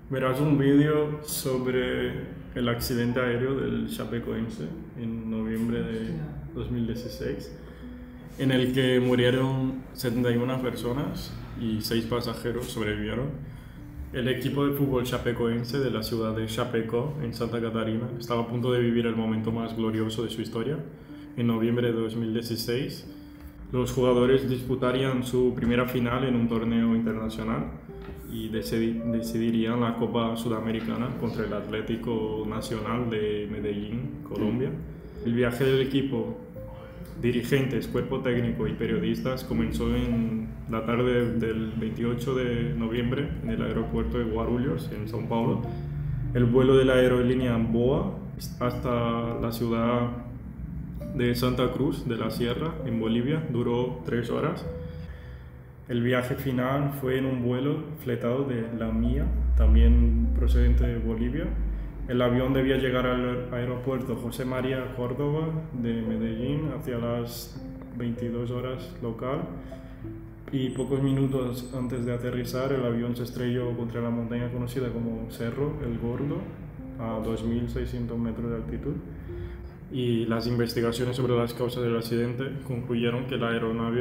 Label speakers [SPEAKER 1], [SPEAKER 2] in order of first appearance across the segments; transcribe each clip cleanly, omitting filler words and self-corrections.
[SPEAKER 1] Verás un vídeo sobre el accidente aéreo del Chapecoense en noviembre de 2016, en el que murieron 71 personas y 6 pasajeros sobrevivieron. El equipo de fútbol chapecoense de la ciudad de Chapecó, en Santa Catarina, estaba a punto de vivir el momento más glorioso de su historia. En noviembre de 2016, los jugadores disputarían su primera final en un torneo internacional y decidirían la Copa Sudamericana contra el Atlético Nacional de Medellín, Colombia. El viaje del equipo, dirigentes, cuerpo técnico y periodistas comenzó en la tarde del 28 de noviembre en el aeropuerto de Guarulhos, en São Paulo. El vuelo de la aerolínea BOA hasta la ciudad de Santa Cruz de la Sierra, en Bolivia, duró 3 horas. El viaje final fue en un vuelo fletado de La Mía, también procedente de Bolivia. El avión debía llegar al aeropuerto José María Córdoba de Medellín hacia las 22 horas local, y pocos minutos antes de aterrizar el avión se estrelló contra la montaña conocida como Cerro El Gordo, a 2.600 metros de altitud. Y las investigaciones sobre las causas del accidente concluyeron que la aeronave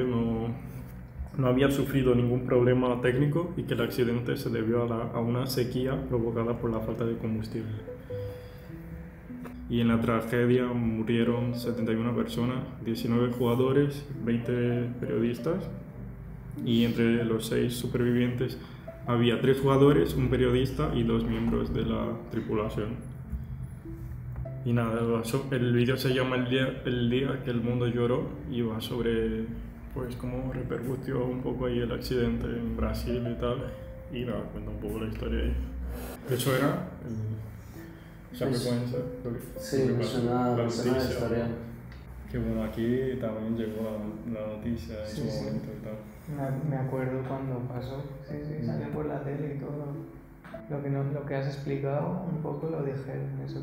[SPEAKER 1] no había sufrido ningún problema técnico y que el accidente se debió a una sequía provocada por la falta de combustible. Y en la tragedia murieron 71 personas, 19 jugadores, 20 periodistas, y entre los 6 supervivientes había 3 jugadores, un periodista y 2 miembros de la tripulación. Y nada, el vídeo se llama el día que el mundo lloró y va sobre pues cómo repercutió un poco ahí el accidente en Brasil y tal. Y nada, cuenta un poco la historia ahí. De hecho era el Chapecoense.
[SPEAKER 2] Sí, me suena la historia.
[SPEAKER 1] Que bueno, aquí también llegó la noticia en su momento y tal.
[SPEAKER 3] Me acuerdo cuando pasó, sí, salió por la tele y todo. Lo que has explicado un poco lo dijeron, eso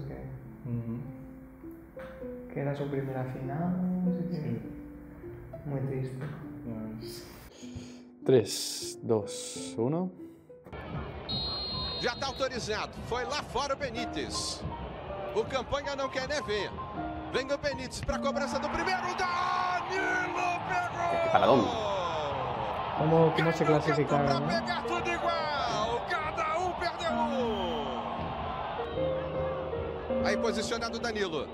[SPEAKER 3] que era su primera final, no sé qué.
[SPEAKER 1] Sí.
[SPEAKER 3] Muy triste.
[SPEAKER 4] 3, 2, 1.
[SPEAKER 5] Já está autorizado. Foi lá fora o Benítez. O Campanha não quer nem ver. Vem o Benítez para a cobrança do primeiro. Danilo pegou!
[SPEAKER 4] ¡Qué paradón!
[SPEAKER 3] ¿Cómo se clasificaron,
[SPEAKER 5] Para
[SPEAKER 3] no?
[SPEAKER 5] pegar tudo igual. Cada perdeu Aí posicionado o Danilo.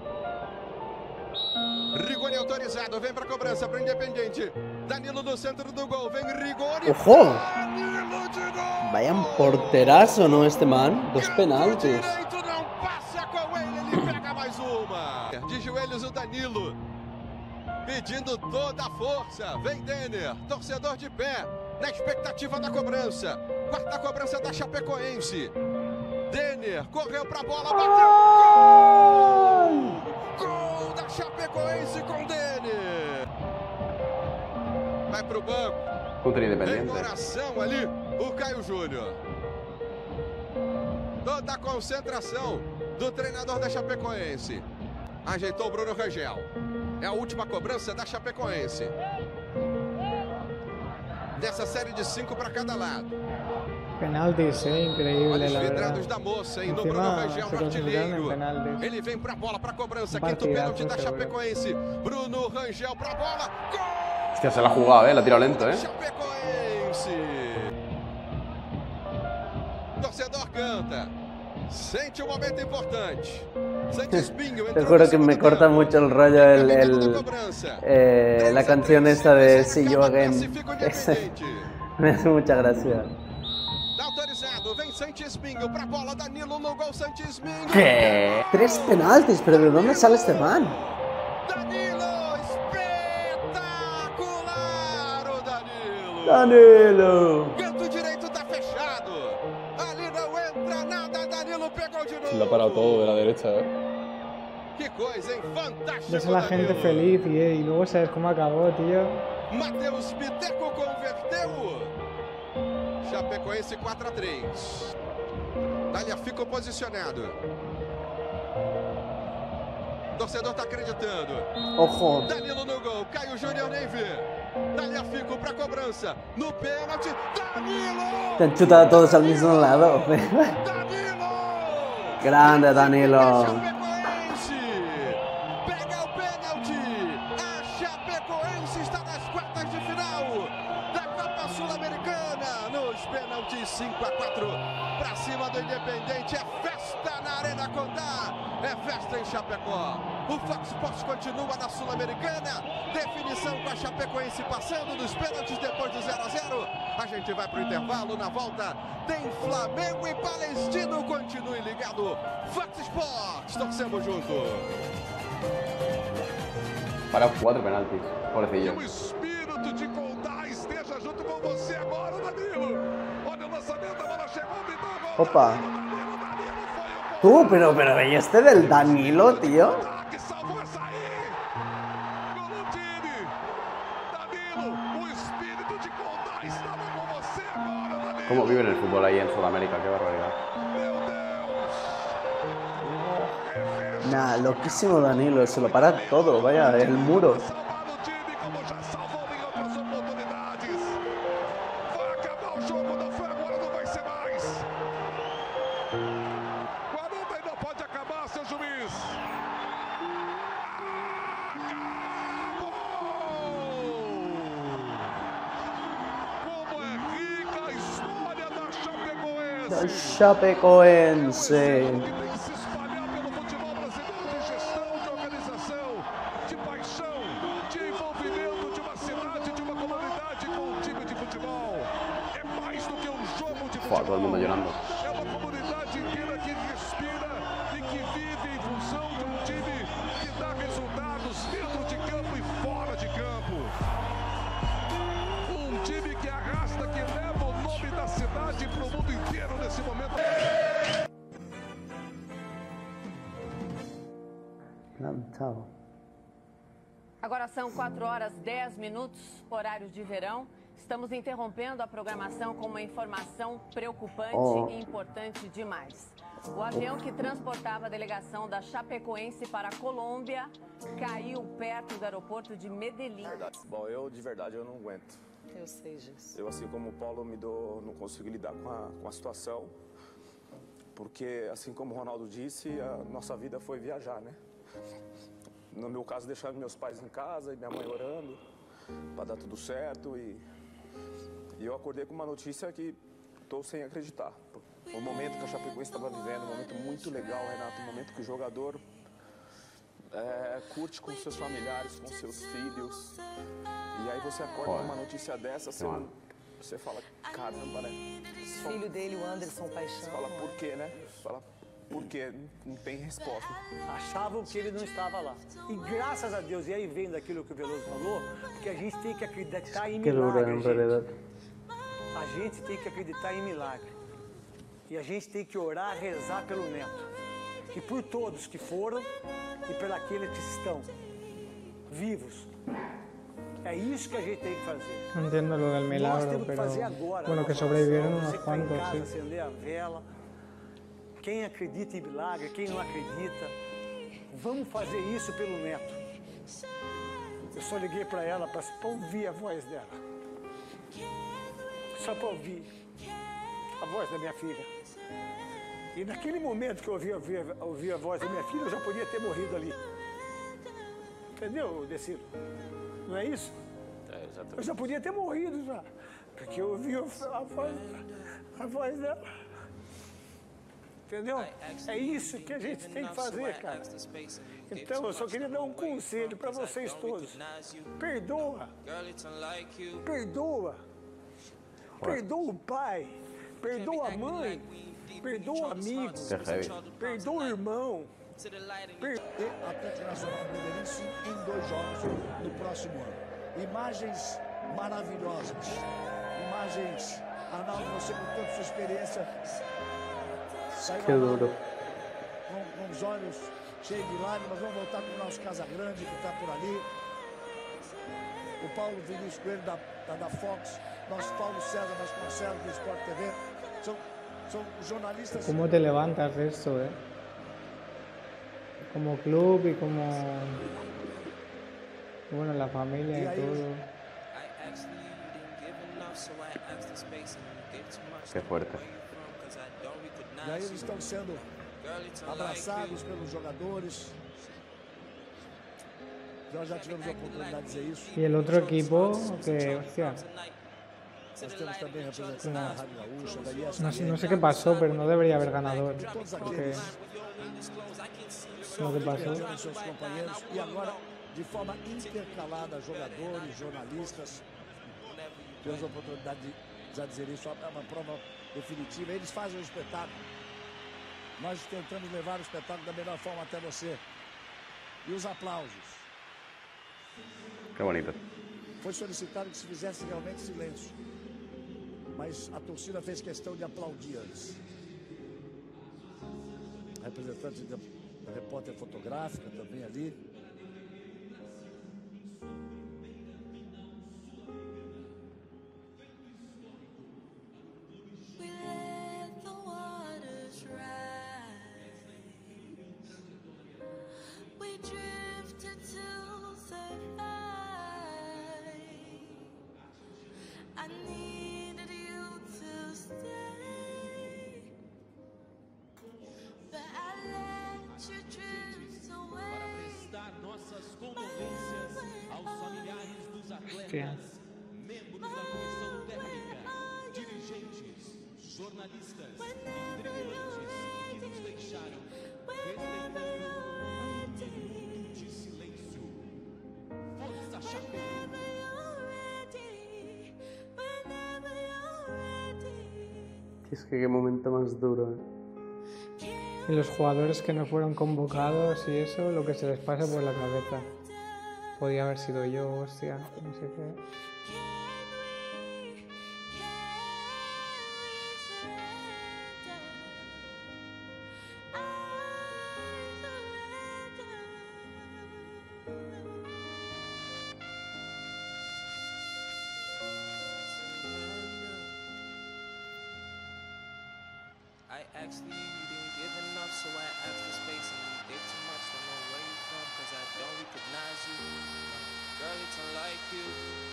[SPEAKER 5] Rigoni autorizado, vem para a cobrança para o Independiente. Danilo no centro do gol, vem Rigoni.
[SPEAKER 4] ¡Ojo!
[SPEAKER 5] Danilo de gol!
[SPEAKER 4] Vaya un porterazo, ¿no? Este man. 2 penaltis.
[SPEAKER 5] Direito não passa com ele pega mais uma. De joelhos o Danilo, pedindo toda a força. Vem Denner, torcedor de pé, na expectativa da cobrança. Quarta cobrança da Chapecoense. Denner correu pra bola, bateu. Gol! Gol da Chapecoense com Denner. Vai pro banco.
[SPEAKER 4] Contra
[SPEAKER 5] Em
[SPEAKER 4] Independiente.
[SPEAKER 5] oração ali, o Caio Júnior. Toda a concentração do treinador da Chapecoense. Ajeitou o Bruno Rangel. É a última cobrança da Chapecoense. Dessa série de 5 para cada lado.
[SPEAKER 3] Penaltis, increíble,
[SPEAKER 5] Olhos
[SPEAKER 3] la verdad.
[SPEAKER 5] vidrados da moça, indo Bruno
[SPEAKER 3] Encima
[SPEAKER 5] Rangel
[SPEAKER 3] se
[SPEAKER 5] no
[SPEAKER 3] concentraron en
[SPEAKER 5] artilheiro.
[SPEAKER 3] penaltis.
[SPEAKER 5] Ele vem pra bola, pra cobrança.
[SPEAKER 3] Um
[SPEAKER 5] Quinto
[SPEAKER 3] partidazo,
[SPEAKER 5] pênalti da
[SPEAKER 3] seguro.
[SPEAKER 5] Chapecoense. Bruno Rangel pra bola. Gol!
[SPEAKER 4] Hostia, se la ha jugado, la ha tirado lento,
[SPEAKER 5] Chapecoense. Torcedor canta. Sente um momento importante. Sente espinho.
[SPEAKER 2] Te juro que me corta mucho el rollo la canción esta de See You Again. Me hace mucha gracia.
[SPEAKER 5] Autorizado, vem Santi Espinho pra bola, Danilo no gol, Santi Espinho.
[SPEAKER 2] ¿Qué? 3 penaltis, pero ¿de dónde sale este man?
[SPEAKER 5] Danilo, espetacular o Danilo.
[SPEAKER 2] Danilo.
[SPEAKER 5] Canto direito tá fechado. Ali não entra nada, Danilo pegou de novo.
[SPEAKER 4] Se lo ha parado todo de la derecha,
[SPEAKER 5] Que coisa, hein? Fantástico.
[SPEAKER 3] Ves a la gente
[SPEAKER 5] Danilo.
[SPEAKER 3] feliz y luego sabes cómo acabó, tío.
[SPEAKER 5] Matheus Biteco converteu. Chapecoense 4-3. Tagliafico posicionado. Torcedor tá acreditando.
[SPEAKER 2] Ojo.
[SPEAKER 5] Danilo no gol, Caio Júnior nem vê. Dali a Fico pra cobrança. No pênalti, Danilo!
[SPEAKER 2] Te han chutado todos al mismo lado.
[SPEAKER 5] Danilo!
[SPEAKER 2] Grande Danilo.
[SPEAKER 5] Chapecoense! Pega o pênalti! A Chapecoense está nas quartas de final da Copa Sul-Americana. Nos pênaltis 5-4 pra cima do Independente. É festa na Arena Condá. É festa em Chapecó. O Fox Sports continua na Sul-Americana. Definição com a Chapecoense passando dos pênaltis depois do 0-0. A gente vai pro intervalo. Na volta tem Flamengo e Palestino. Continue ligado. Fox Sports. Torcemos junto.
[SPEAKER 4] Para 4 penaltis, pobrecillo.
[SPEAKER 5] Que o espírito de Condá esteja junto com você agora, Danilo. Olha o lançamento, a bola chegou, então gol.
[SPEAKER 2] Opa. Tú, pero ¿y este del Danilo, tío?
[SPEAKER 5] Que salvou essa aí. Gol do time. Danilo, o espírito de Condá estava com você agora, Danilo.
[SPEAKER 4] ¿Cómo viven el fútbol ahí en Sudamérica? Qué barbaridad.
[SPEAKER 5] Meu Deus.
[SPEAKER 2] Nah, loquísimo Danilo, se lo para todo, vaya, el muro.
[SPEAKER 5] Salvar o time como já salvou em outras oportunidades. Vai acabar o jogo, não foi agora, não vai ser mais. 40 e não pode acabar, seu juiz. Acabou! Como é rica a história da Chapecoense.
[SPEAKER 2] Chapecoense.
[SPEAKER 5] Que tem se espalhar pelo futebol brasileiro de gestão, de organização, de paixão, de envolvimento de uma cidade, de uma comunidade com um time de futebol. É mais do que um jogo de
[SPEAKER 4] Fua, todo el mundo
[SPEAKER 5] futebol.
[SPEAKER 4] llorando.
[SPEAKER 5] É uma comunidade inteira que respira e que vive em função de um time que dá resultados dentro de campo e fora de campo. Um time que arrasta, que leva o nome da cidade para o mundo inteiro nesse momento.
[SPEAKER 2] Plantado.
[SPEAKER 6] Agora são 4h10, horário de verão. Estamos interrompendo a programação com uma informação preocupante e importante demais. O avião que transportava a delegação da Chapecoense para a Colômbia caiu perto do aeroporto de Medellín.
[SPEAKER 7] Bom, de verdade, eu não aguento.
[SPEAKER 6] Eu sei disso.
[SPEAKER 7] Eu, assim como o Paulo, não consigo lidar com a situação. Porque, assim como o Ronaldo disse, a nossa vida foi viajar, né? No meu caso, deixando meus pais em casa e minha mãe orando para dar tudo certo. E eu acordei com uma notícia que estou sem acreditar. O momento que a Chapecoense estava vivendo, um momento muito legal, Renato, um momento que o jogador curte com seus familiares, com seus filhos. E aí você acorda com uma notícia dessa, você fala, caramba, né?
[SPEAKER 6] O filho dele, o Anderson Paixão.
[SPEAKER 7] Você fala, por quê, né? Fala, por quê? Não tem resposta.
[SPEAKER 8] Achavam que ele não estava lá. E graças a Deus, e aí vem daquilo que o Veloso falou, porque a gente tem que acreditar em
[SPEAKER 2] Que duro,
[SPEAKER 8] milagre,
[SPEAKER 2] en
[SPEAKER 8] gente.
[SPEAKER 2] realidad.
[SPEAKER 8] A gente tem que acreditar em milagre. E a gente tem que orar, rezar pelo Neto. E por todos que foram e por aqueles que estão vivos. É isso que a gente tem que fazer.
[SPEAKER 3] No entiendo lo del
[SPEAKER 8] Nós
[SPEAKER 3] milagro,
[SPEAKER 8] temos que
[SPEAKER 3] pero
[SPEAKER 8] fazer agora.
[SPEAKER 3] bueno, que
[SPEAKER 8] nossa
[SPEAKER 3] sobrevivieron
[SPEAKER 8] oração,
[SPEAKER 3] unos
[SPEAKER 8] você que tá em
[SPEAKER 3] cuantos,
[SPEAKER 8] casa,
[SPEAKER 3] sí.
[SPEAKER 8] acender a vela. Quem acredita em milagre, quem não acredita, vamos fazer isso pelo Neto. Eu só liguei para ela para ouvir a voz dela. Só para ouvir a voz da minha filha. E naquele momento que eu ouvi a voz da minha filha, eu já podia ter morrido ali. Entendeu, Decido? Não é isso?
[SPEAKER 7] Exatamente.
[SPEAKER 8] Eu já podia ter morrido já. Porque eu ouvi a voz dela. Entendeu? É isso que a gente tem que fazer, cara. Então, eu só queria dar um conselho para vocês todos. Perdoa. Perdoa. Perdoa o pai. Perdoa a mãe. Perdoa o amigo. Perdoa o irmão.
[SPEAKER 9] Atlético Nacional Medellín em 2 jogos no próximo ano. Imagens maravilhosas. Imagens, Arnaldo, você com toda a sua experiência.
[SPEAKER 2] Que duro.
[SPEAKER 9] Com os olhos cheios de lágrimas, vamos voltar para o nosso Casagrande, que está por ali. O Paulo Vinícius Coelho da Fox, nosso Paulo César Vasconcelos do Sport TV. São jornalistas.
[SPEAKER 3] ¿Cómo te levantas de esto, como club y como, bueno, la familia y todo.
[SPEAKER 4] Qué fuerte.
[SPEAKER 9] E aí eles estão sendo abraçados pelos jogadores. Nós já tivemos a oportunidade de dizer isso.
[SPEAKER 3] Y el otro equipo, que, hostia,
[SPEAKER 9] Nós temos também representantes da Rádio Gaúcha, da ESPN.
[SPEAKER 3] no sé qué pasó, pero no debería haber ganador. Porque lo que pasó.
[SPEAKER 9] Os seus companheiros. E agora, de forma intercalada, jogadores, jornalistas. Tivemos a oportunidade de já dizer isso, é uma prova definitiva. Eles fazem o espetáculo. Nós tentamos levar o espetáculo da melhor forma até você. E os aplausos.
[SPEAKER 4] Qué bonito.
[SPEAKER 9] Foi solicitado que se fizesse realmente silêncio. Mas a torcida fez questão de aplaudir antes. Representante da repórter fotográfica também ali.
[SPEAKER 3] Hostia.
[SPEAKER 5] Membros da comissão técnica, dirigentes, jornalistas e tripulantes que nos deixaram respeitando um minuto de silêncio. Força Chape!
[SPEAKER 2] Es que qué momento más duro.
[SPEAKER 3] Y los jugadores que no fueron convocados y eso, lo que se les pasa por la cabeza. Podía haber sido yo, hostia, no sé qué.
[SPEAKER 10] I asked you, you didn't give enough, so I asked for space and you gave too much. Don't know where you from, cause I don't recognize you. Girl, it's unlike you.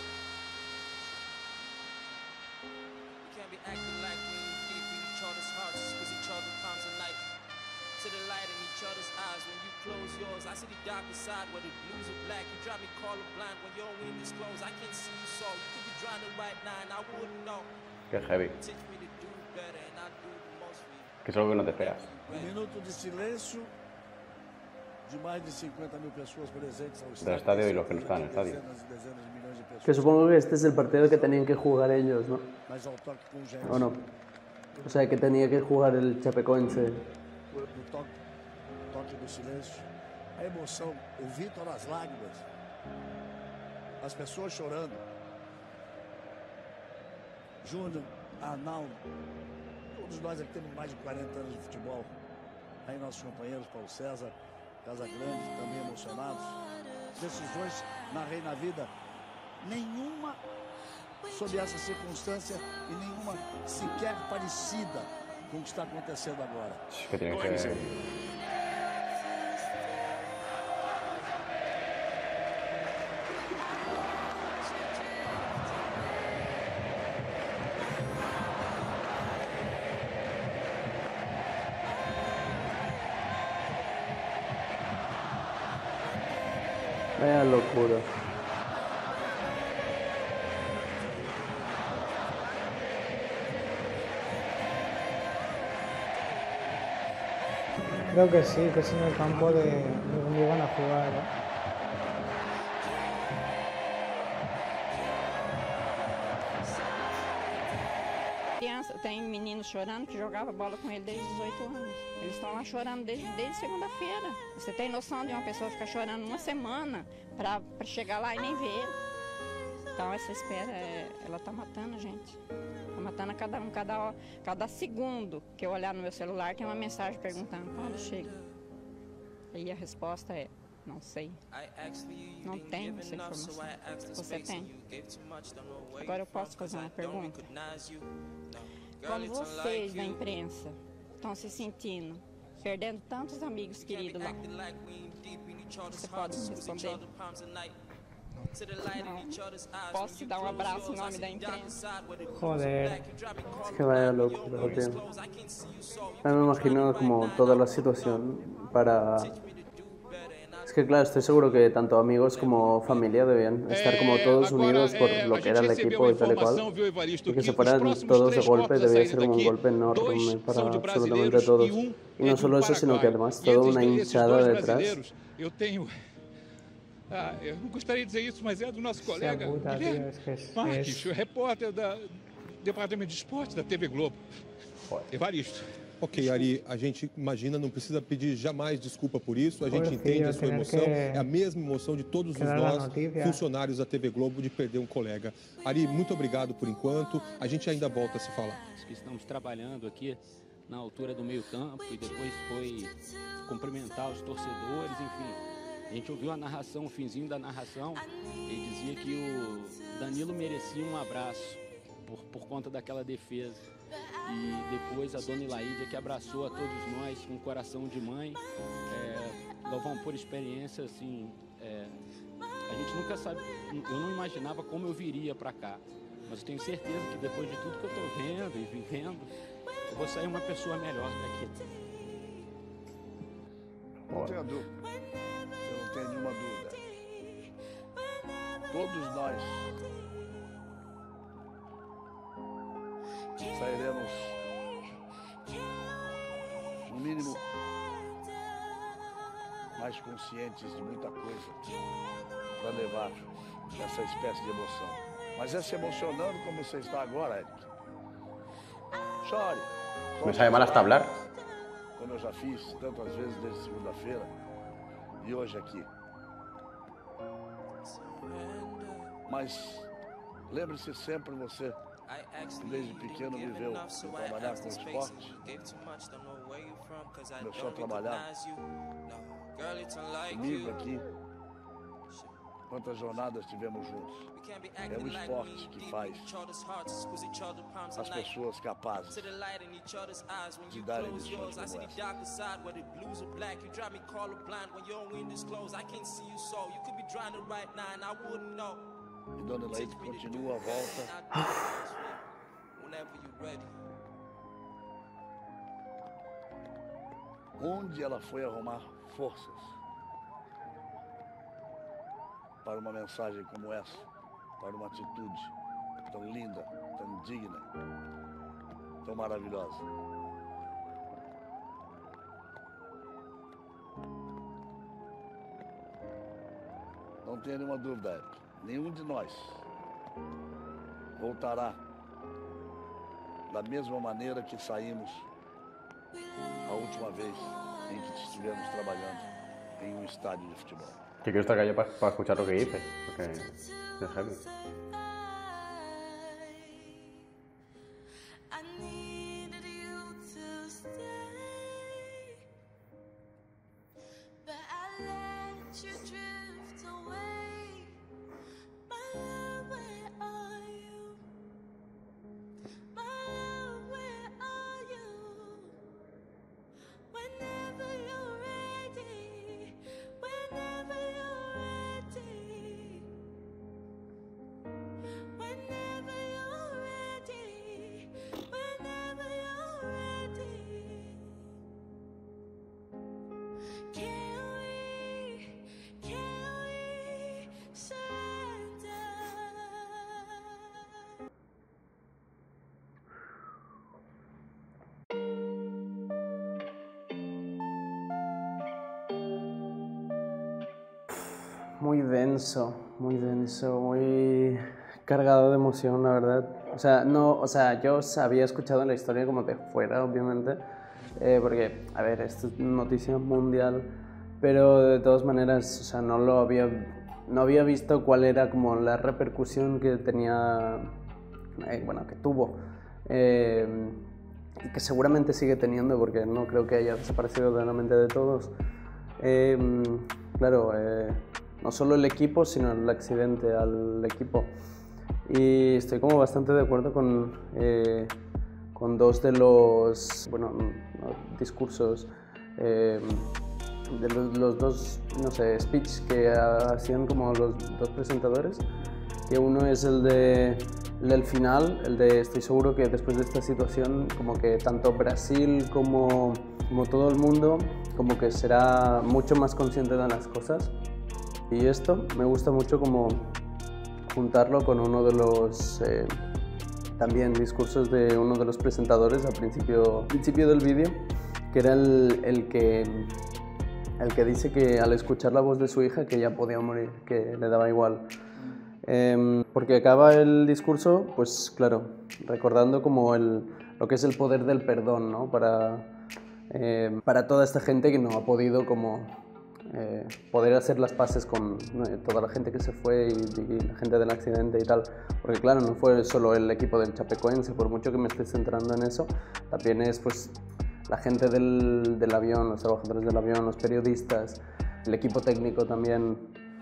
[SPEAKER 10] You can't be acting like me, you deep in each other's hearts, cause each other palms a knife. To the light in each other's eyes, when you close yours, I see the darker side where the blues are black. You drive me colorblind when your wind is closed. I can't see you, so you could be drowning right now and I wouldn't know.
[SPEAKER 4] Qué heavy.
[SPEAKER 10] Teach me to do better and I do the most for you.
[SPEAKER 4] Que es algo que no te esperas.
[SPEAKER 9] Minuto de silêncio de mais de 50 mil pessoas presentes ao
[SPEAKER 4] Del estadio y los que no están en el estadio.
[SPEAKER 9] Dezenas e dezenas de milhões de pessoas.
[SPEAKER 2] Que supongo que este es el partido que tenían que jugar ellos, ¿no?
[SPEAKER 9] Mas ao toque com gente.
[SPEAKER 2] ¿O no? O sea, que tenía que jugar el Chapecoense.
[SPEAKER 9] No toque do silêncio, a emoção, o Vitor as lágrimas, as pessoas chorando. Júnior, Arnaldo, todos nós aqui temos mais de 40 anos de futebol. Aí nossos companheiros, Paulo César, Casagrande, também emocionados. Decisões na Rei na Vida, nenhuma sob essa circunstância e nenhuma sequer parecida com o que está acontecendo agora.
[SPEAKER 4] Que tiene que ser.
[SPEAKER 2] Vaya locura.
[SPEAKER 3] Creo que sí, que es en el campo de donde iban a jugar, ¿eh?
[SPEAKER 11] Tem menino chorando que jogava bola com ele desde 18 anos. Eles estão lá chorando desde segunda-feira. Você tem noção de uma pessoa ficar chorando uma semana para chegar lá e nem ver? Então essa espera, ela tá matando a gente. Tá matando a cada um, cada segundo que eu olhar no meu celular tem uma mensagem perguntando quando chega. E a resposta é: não sei. Não tenho essa informação. Você tem. Agora eu posso fazer uma pergunta? Como vocês da imprensa estão se sentindo perdendo tantos amigos queridos lá. Você pode me responder? Não. Posso te dar um abraço em nome da imprensa?
[SPEAKER 3] Joder.
[SPEAKER 2] Es que vaya locura, tío. Ya me imagino como toda la situación para... Es que claro, estoy seguro que tanto amigos como familia debían estar como todos unidos por lo que era el equipo y tal y cual. Y que se fueran todos de golpe debía ser como un golpe enorme para absolutamente todos. Y no solo eso, sino que además toda una hinchada detrás.
[SPEAKER 12] Eu não gostaria de dizer isso, mas é do nosso colega Guilherme Marques, o repórter do Departamento de Esportes da TV Globo. Evaristo.
[SPEAKER 13] Ok, Ari, a gente imagina, não precisa pedir jamais desculpa por isso, a gente entende a sua emoção, é a mesma emoção de todos nós, funcionários da TV Globo, de perder um colega. Ari, muito obrigado por enquanto, a gente ainda volta a se falar.
[SPEAKER 14] Estamos trabalhando aqui na altura do meio-campo e depois foi cumprimentar os torcedores, enfim. A gente ouviu a narração, o finzinho da narração, ele dizia que o Danilo merecia um abraço por conta daquela defesa. E depois a dona Ilaídia, que abraçou a todos nós com um coração de mãe. Galvão, por experiência, assim, a gente nunca sabe, eu não imaginava como eu viria para cá. Mas eu tenho certeza que depois de tudo que eu estou vendo e vivendo, eu vou sair uma pessoa melhor daqui.
[SPEAKER 9] Não tenha dúvida. Eu não tenho nenhuma dúvida. Todos nós sairemos, no mínimo, mais conscientes de muita coisa para levar essa espécie de emoção. Mas é se emocionando como você está agora, Eric. Chore.
[SPEAKER 4] Me sabe mal hasta hablar.
[SPEAKER 9] Como eu já fiz tantas vezes desde segunda-feira e hoje aqui. Mas lembre-se sempre você, que desde pequeno viveu trabalhar com esporte. Começou a trabalhar comigo aqui. Quantas jornadas tivemos juntos. É o esporte que faz as pessoas capazes de darem lições como essa. E Dona Elaide continua a volta. Onde ela foi arrumar forças para uma mensagem como essa, para uma atitude tão linda, tão digna, tão maravilhosa. Não tenha nenhuma dúvida, Eric. Nenhum de nós voltará da mesma maneira que saímos a última vez em que estivemos trabalhando em um estádio de futebol.
[SPEAKER 4] Que quiero estar callado para escuchar lo que dice, porque es heavy.
[SPEAKER 2] Muy denso, muy cargado de emoción, la verdad. Yo había escuchado la historia como de fuera, obviamente, porque, a ver, esto es noticia mundial, pero de todas maneras, o sea, no había visto cuál era como la repercusión que tenía, que tuvo, y que seguramente sigue teniendo, porque no creo que haya desaparecido de la mente de todos. No solo el equipo, sino el accidente al equipo. Y estoy como bastante de acuerdo con dos de los discursos de los dos, no sé, speech que hacían como los dos presentadores, que uno es el del final, el de estoy seguro que después de esta situación como que tanto Brasil como todo el mundo como que será mucho más consciente de las cosas, y esto me gusta mucho como juntarlo con uno de los también discursos de uno de los presentadores al principio del vídeo, que era el que dice que al escuchar la voz de su hija que ya podía morir, que le daba igual. Porque acaba el discurso, pues claro, recordando como lo que es el poder del perdón, ¿no? Para toda esta gente que no ha podido como poder hacer las paces con toda la gente que se fue y la gente del accidente y tal. Porque claro, no fue solo el equipo del Chapecoense, por mucho que me esté centrando en eso, también es pues la gente del avión, los trabajadores del avión, los periodistas, el equipo técnico también.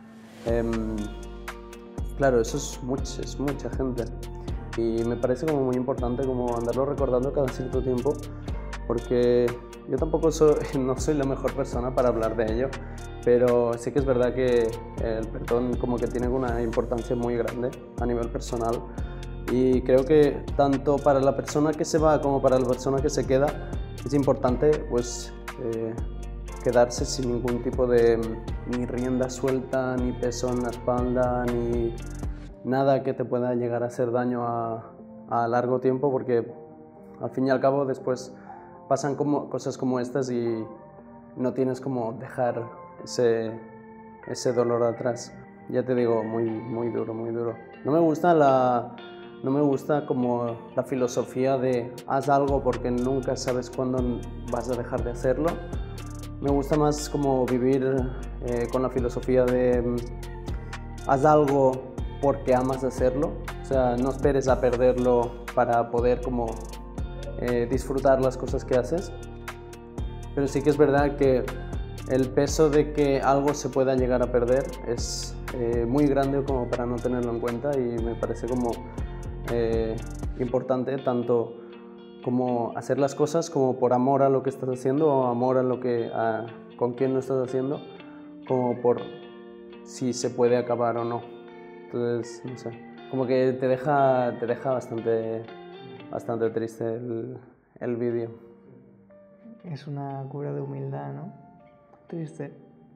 [SPEAKER 2] Claro, eso es mucha gente, y me parece como muy importante como andarlo recordando cada cierto tiempo, porque yo tampoco no soy la mejor persona para hablar de ello, pero sí que es verdad que el perdón como que tiene una importancia muy grande a nivel personal, y creo que tanto para la persona que se va como para la persona que se queda es importante pues quedarse sin ningún tipo de ni rienda suelta, ni peso en la espalda, ni nada que te pueda llegar a hacer daño a largo tiempo, porque al fin y al cabo después pasan como cosas como estas y no tienes como dejar ese dolor atrás. Ya te digo, muy duro, muy duro. No me gusta como la filosofía de haz algo porque nunca sabes cuándo vas a dejar de hacerlo. Me gusta más como vivir con la filosofía de haz algo porque amas hacerlo. O sea, no esperes a perderlo para poder como disfrutar las cosas que haces. Pero sí que es verdad que el peso de que algo se pueda llegar a perder es muy grande como para no tenerlo en cuenta, y me parece como importante tanto como hacer las cosas como por amor a lo que estás haciendo o amor a con quién lo estás haciendo, como por si se puede acabar o no. Entonces, no sé, como que te deja bastante triste el vídeo.
[SPEAKER 3] Es una cura de humildad, ¿no? Triste.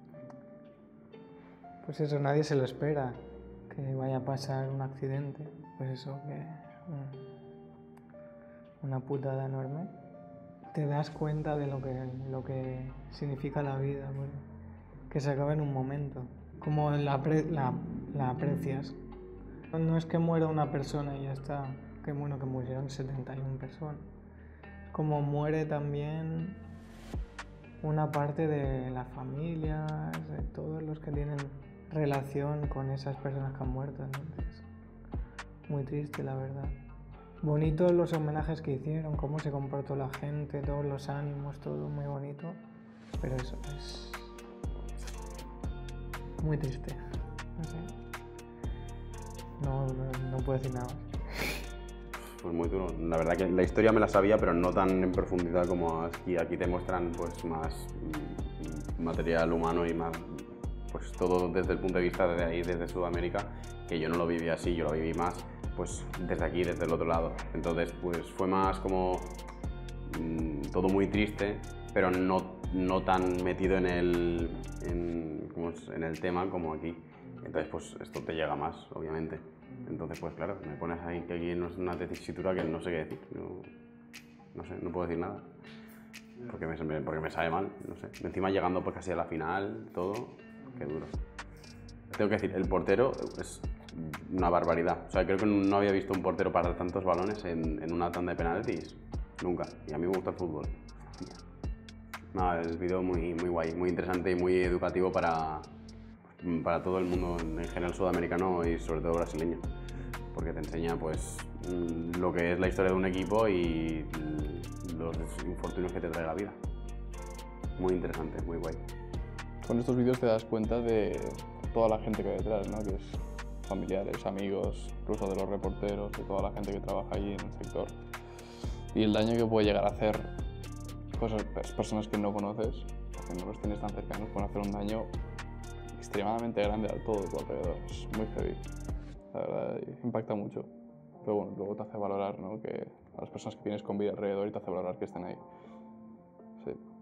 [SPEAKER 3] Pues eso, nadie se lo espera, que vaya a pasar un accidente. Pues eso, que una putada enorme. Te das cuenta de lo que significa la vida, bueno, que se acaba en un momento. Como la aprecias. No es que muera una persona y ya está, que bueno, que murieron 71 personas. Como muere también una parte de las familias, de todos los que tienen relación con esas personas que han muerto. Entonces, muy triste, la verdad. Bonitos los homenajes que hicieron, cómo se comportó la gente, todos los ánimos, todo muy bonito. Pero eso es muy triste. No sé. No puedo decir nada más.
[SPEAKER 4] Pues muy duro. La verdad que la historia me la sabía, pero no tan en profundidad como aquí te muestran pues más material humano y más pues todo desde el punto de vista de ahí, desde Sudamérica, que yo no lo viví así, yo lo viví más pues desde aquí, desde el otro lado. Entonces pues fue más como todo muy triste, pero no tan metido en el tema como aquí. Entonces pues esto te llega más, obviamente. Entonces pues claro, me pones ahí que aquí no es una tesitura que no sé qué decir. No sé, no puedo decir nada. Porque me sabe mal, no sé. Encima llegando pues casi a la final, todo, qué duro. Tengo que decir, el portero es una barbaridad. O sea, creo que no había visto un portero parar tantos balones en una tanda de penaltis. Nunca. Y a mí me gusta el fútbol. Hostia. Nada, el vídeo muy guay, muy interesante y muy educativo para todo el mundo en general sudamericano y sobre todo brasileño. Porque te enseña pues lo que es la historia de un equipo y los infortunios que te trae la vida. Muy interesante, muy guay.
[SPEAKER 15] Con estos vídeos te das cuenta de toda la gente que hay detrás, ¿no? Que es familiares, amigos, incluso de los reporteros, de toda la gente que trabaja allí en el sector. Y el daño que puede llegar a hacer personas que no conoces, que no los tienes tan cercanos, pueden hacer un daño extremadamente grande a todo tu alrededor. Es muy heavy, la verdad, impacta mucho. Pero bueno, luego te hace valorar, ¿no? Que a las personas que tienes con vida alrededor y te hace valorar que estén ahí. Sí.